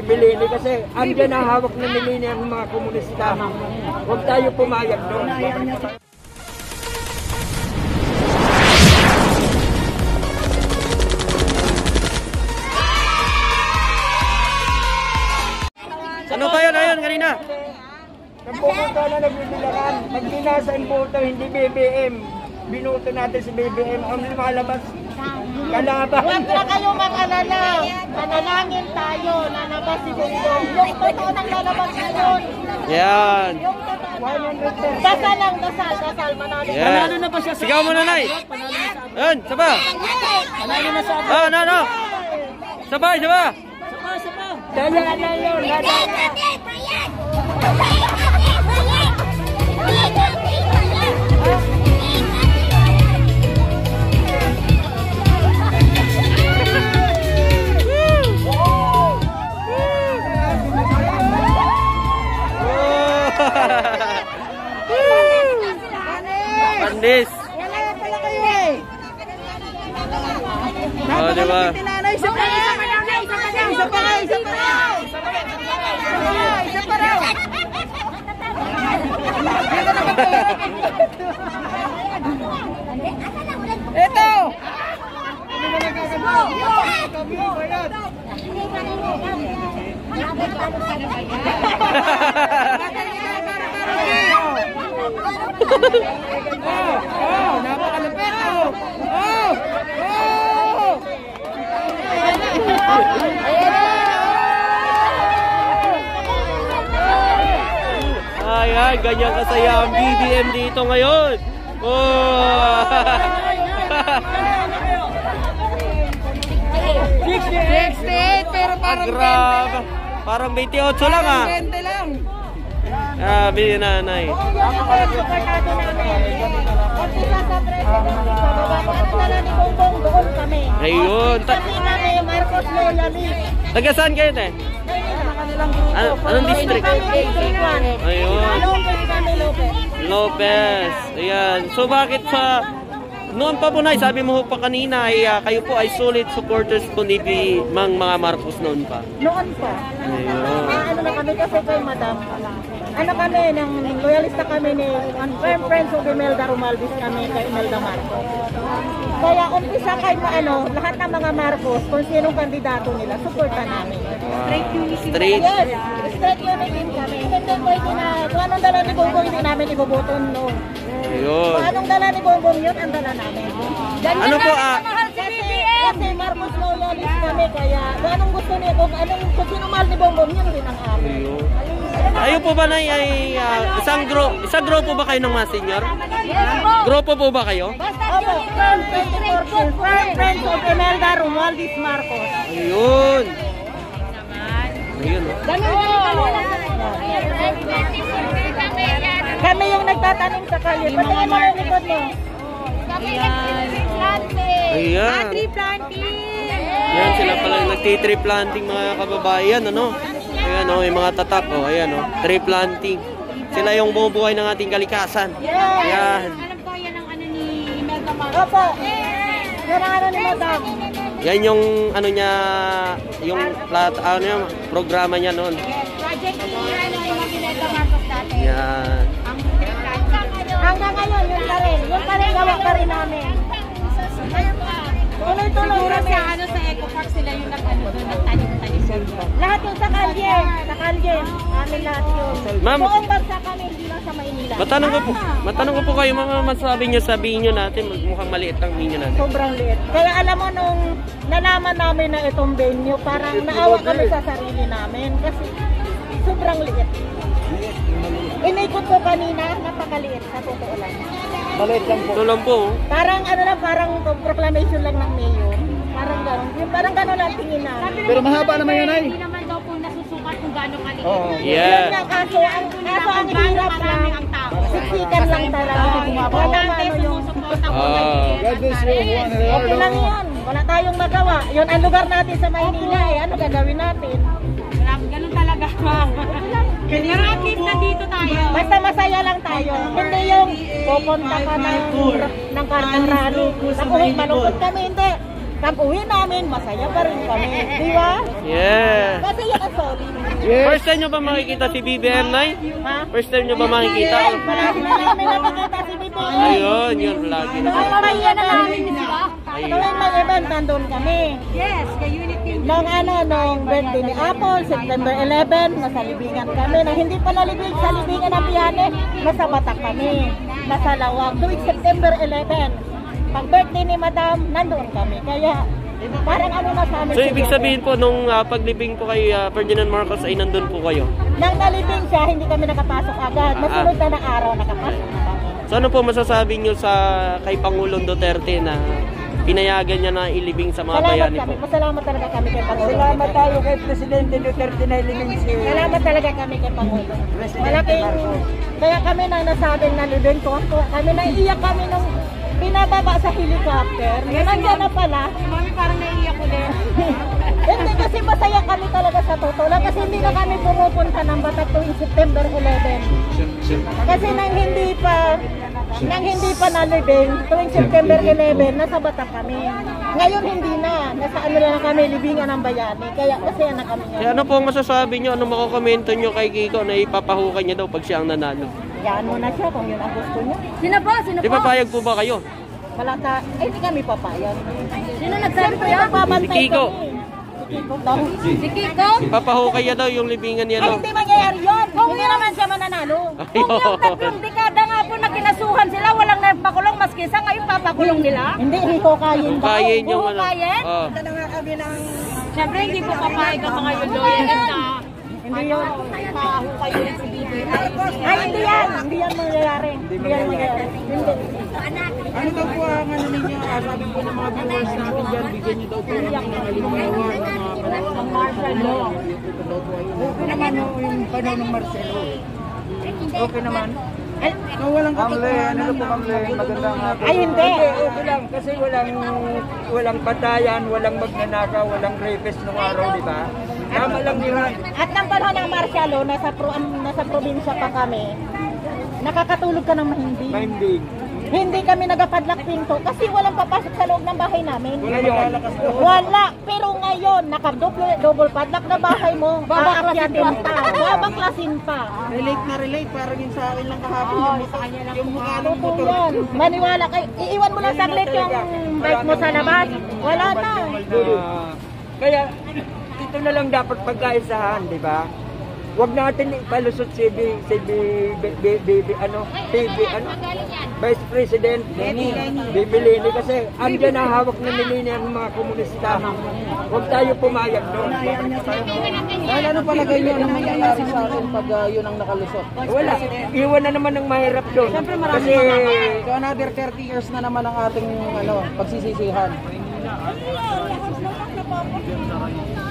Ibilini kasi andyan na hawak na nilini ang mga komunista. Huwag tayo pumayag doon. Ano ba yun? Ayun, kanina. Ang pumunta na nagbibilangan. Pag binasa ang boto, hindi BBM. Binuto natin si BBM. Ang lumalabas, kalaban. Huwag na kayo mag-alala. Manalangin tayo. Nalabas si Bongbong. Yung totoo nang lalabas ngayon. Yan. Yung totoo. Dasal lang, dasal. Dasal, manalo. Yan. Sigaw mo na, Nay. Yan, saba. Manalo na sa Ah, no. Sabay, saba. Dala na yun. Pandis. Oh, diba? Ito! Napakalupit! Ay, ganyan kasaya ang BBM dito ngayon. Oh! 68 pero parang Grabe. Parang 28 lang ah. 20 lang. Grabe yung nanay. Ayun. Marcos loyalist. Taga saan kayo, te? Anong district? Ayun. Lopez. Ayan. So bakit sa noon pa po, Nay, sabi mo pa kanina ay kayo po ay solid supporters po ni mga Marcos noon pa. Noon pa. Ayun. Ano na kami kasi kay Madam. Ano kami, loyalista kami ni friends of Imelda Romualdez kami kay Imelda Marcos. Kaya umpisa kay lahat ng mga Marcos, kung sinong kandidato nila, suporta namin. Straight unity. Yes, straight unity kami. Hindi pwede na, kung anong dala ni Bongbong, hindi namin iboboto, no. Ayun. Kung anong dala ni Bongbong yun, ang dala namin. Ano po Kasi Marcos loyalist kami, kaya anong gusto niya, kung sino mahal ni Bongbong, yun din ang amin. Ayun. Ayo po ba, Nay, ay isang grupo ba kayo ng mga senior? Grupo po ba kayo? Opo, from 2014, friends of Imelda Romualdez Marcos. Ayun. Ayun. Kami yung nagtatanim sa kalye. Patingin mo yung likod mo. Kami nag-tree planting. Ayan. Tree planting. Yan sila pala yung nagti-tree planting, mga kababayan, ano? Ayan, oh, yung mga tatap, oh, ayan, oh, tree planting. Sila yung bumubuhay ng ating kalikasan. Ayan. Alam ko yan ang ano ni Imelda Marcos. Opo. Yan ang ano ni Madam. Yan yung ano niya, yung programa niya noon. Project ni Imelda Marcos dati. Yan. Hanggang ngayon, yun pa rin. Yun pa rin, gawa pa rin namin. Tuloy-tuloy kami. Sa Eco Park sila yung nagtanim-tanim. Lahat yung sa kalye. Sa kalye. Amin lahat yun. Ma'am, buong bansa kami, hindi lang sa Maynila. matanong ko po kayo, masabi nyo sa binyo natin, mukhang maliit ang binyo natin. Sobrang liit. Kaya alam mo, nung nalaman namin na itong venue, parang naawa kami sa sarili namin. Kasi sobrang liit. Inikot ko kanina, napakaliit sa totoo lang. Maliit lang po. Ito lang po. Parang parang proclamation lang ng mayor. Parang gano'n. Parang gano'n lang tingin namin. Pero mahaba naman yan, Nay. Hindi naman daw po nasusukat kung gaano kaliit. Oo. Yeah. Yun nga, kaso ang hirap lang. ang tao. Siksikan lang talaga. Wala ano yung... God bless you. Okay lang yun. Wala tayong magawa. Yun ang lugar natin sa Maynila eh. Ano gagawin natin? Ganun talaga. Pero at least nandito tayo. Basta masaya lang tayo. Hindi yung pupunta ka ng kartang rally. Naku, malungkot kami. Hindi. Pag-uwi namin, masaya pa rin kami. Di ba? Yeah. Kasi yan ang solid. First time nyo ba makikita si BBM, Nay? Ha? First time nyo ba makikita? Palagi na namin nakikita si Bibi. Ayun, yun, lagi na. Mamaya na namin, di ba? Tuwing may event, nandun kami. Yes, kay Unity. Nung birthday ni Apple, September 11, nasa libingan kami. Na hindi pa nalibing sa libingan ng Biyane, nasa Batak kami. Nasa Lawag. Tuwing September 11, pag birthday ni Madam, nandun kami. Kaya, parang ano na sa amin. So, ibig sabihin po, nung paglibing po kay Ferdinand Marcos ay nandun po kayo? Nang nalibing siya, hindi kami nakapasok agad. Nasunod na ng araw, nakapasok na kami. So, ano po masasabi nyo sa kay Pangulong Duterte na pinayagan niya na ilibing sa mga bayani po? Pasalamat talaga kami kay Pangulo. Salamat tayo kay Presidente Duterte na ilibing si... Salamat talaga kami kay Pangulo. Malaking, kaya kami na nasabing nalibing ko. Kami naiiyak kami nung binababa sa helicopter. Nandiyan na pala. Mami, parang naiiyak ko din. Hindi kasi masaya kami talaga sa totoo lang kasi hindi na kami pumupunta ng Batak tuwing September 11. Kasi nang hindi pa nalibing, tuwing September 11, nasa Batak kami. Ngayon hindi na, nasa ano na kami, libingan ng bayani. Kaya masaya na kami Kaya ngayon. ano po ang masasabi nyo? Ano makakomento nyo kay Kiko na ipapahukan niya daw pag siya ang nanalo? Yan mo na siya kung yun ang gusto niya. Sino po? Sino Di po? ba payag po ba kayo? Malata, hindi kami papayag. Sino nagsabi Siyempre, ko yan? magbabantay Si Kiko. kami. Si Kiko daw. Si Kiko? Ipapahukay niya daw yung libingan niya Ay, daw. hindi mangyayari yun. Hindi naman siya mananalo. Kung yung tatlong dekada nga po na kinasuhan sila, walang napakulong maski sa ngayon papakulong nila. Hindi, hikokayin daw. Hukayin yung ano. Hukayin? Oh. Siyempre, hindi po papayag ang mga loyalist na Hindi yun. pahukay ulit si BBM. Ay, hindi yan. Hindi yan mangyayari. Hindi yan mangyayari. Hindi. Ano daw po ang ano ninyo? Sabi po ng mga viewers natin dyan, bigyan niyo daw po ng mga halimbawa ng mga Ang martial law. okay naman yung panahon ng Marcelo. Okay naman. So, walang Kamle, ano po Kamle? Magandang hapon. Ay, hindi. Okay lang kasi walang patayan, walang magnanakaw, walang rapist nung araw, di ba? Tama lang nila. At nang panahon ng martial law, nasa probinsya pa kami, nakakatulog ka ng mahindi. Minding. Hindi kami nagapadlock pinto kasi walang papasok sa loob ng bahay namin. Wala yung Wala. Pero ngayon, naka-double padlock na bahay mo. Babaklasin pa. Babaklasin pa. relate na relate, parang yung sa akin lang kahapon. Yung mukha ng Totoo motor. yan. Maniwala kayo. Iiwan mo lang saglit yung bike mo sa labas. Wala na. Kaya, ito na lang dapat pagkaisahan, di ba? Huwag natin ipalusot si Vice President Bibi Leni kasi andyan na hawak na nilini ang mga komunista. Huwag tayo pumayag doon. Ano palagay niyo na mangyayari sa akin pag yun ang nakalusot? Wala, iwan na naman ng mahirap doon. Kasi So another 30 years na naman ang ating pagsisisihan.